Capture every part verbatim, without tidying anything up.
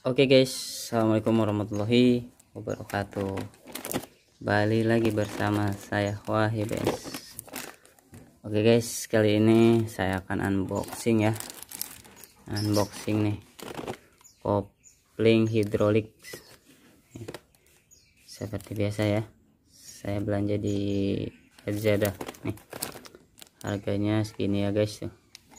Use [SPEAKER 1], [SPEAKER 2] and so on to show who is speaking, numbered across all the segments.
[SPEAKER 1] Oke guys, assalamualaikum warahmatullahi wabarakatuh. Balik lagi bersama saya Wahyu guys. Oke guys, kali ini saya akan unboxing ya. Unboxing nih kopling hidrolik. Seperti biasa ya, saya belanja di Lazada nih. Harganya segini ya guys tuh.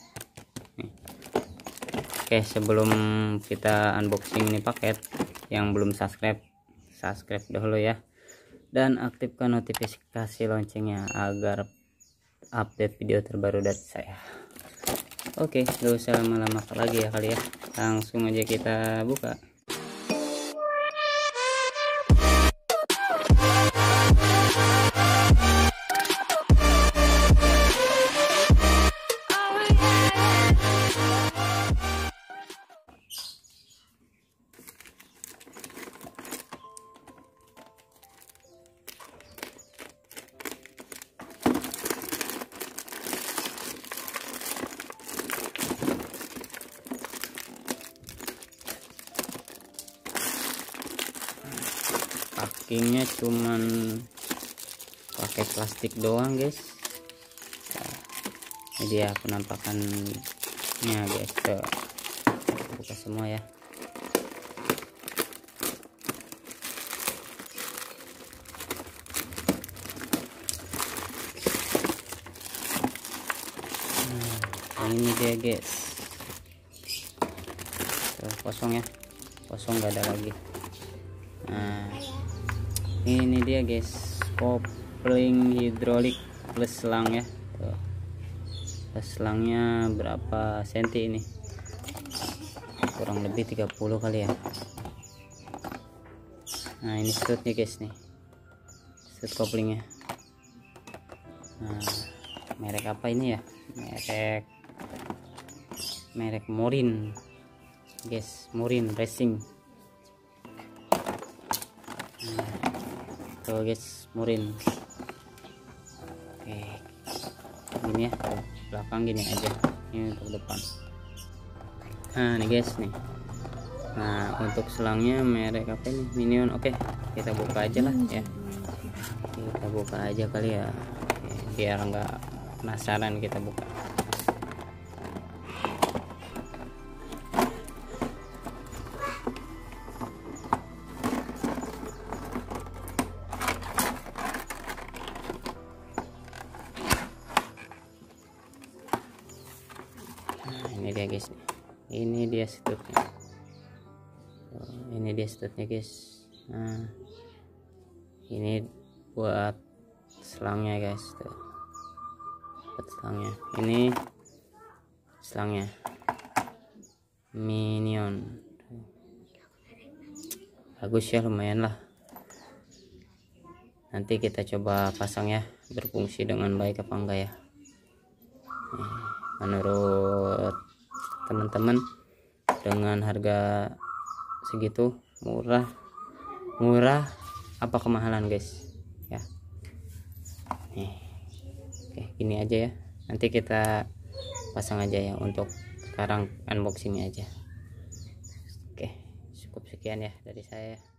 [SPEAKER 1] Oke, sebelum kita unboxing ini paket, yang belum subscribe, subscribe dahulu ya, dan aktifkan notifikasi loncengnya agar update video terbaru dari saya. Oke, gak usah lama-lama lagi ya kali ya, langsung aja kita buka. Packingnya cuman pakai plastik doang guys. Nah, ini dia penampakannya guys. Tuh, buka semua ya. Nah, ini dia guys. Tuh, kosong ya, kosong gak ada lagi. Nah, ini dia guys, kopling hidrolik plus selang ya. Tuh. Plus selangnya berapa senti ini? Kurang lebih tiga puluh kali ya. Nah, ini strutnya guys nih, strut koplingnya. Nah, merek apa ini ya? Merek merek Morin guys, Morin Racing. Tuh guys, Morin. Oke, gini ya, belakang gini aja, ini untuk depan. Nah nih guys nih, nah untuk selangnya merek apa ini? Minion. Oke, kita buka aja lah ya, kita buka aja kali ya. Oke, biar nggak penasaran, kita buka. Ini dia guys, ini dia strutnya. Ini dia strutnya guys. Nah, ini buat selangnya guys. Tuh, buat selangnya. Ini selangnya Minion. Bagus ya, lumayan lah. Nanti kita coba pasang ya, berfungsi dengan baik apa enggak ya. Menurut teman-teman, dengan harga segitu murah murah apa kemahalan guys ya. Nih, oke, gini aja ya, nanti kita pasang aja ya. Untuk sekarang unboxingnya aja. Oke, cukup sekian ya dari saya.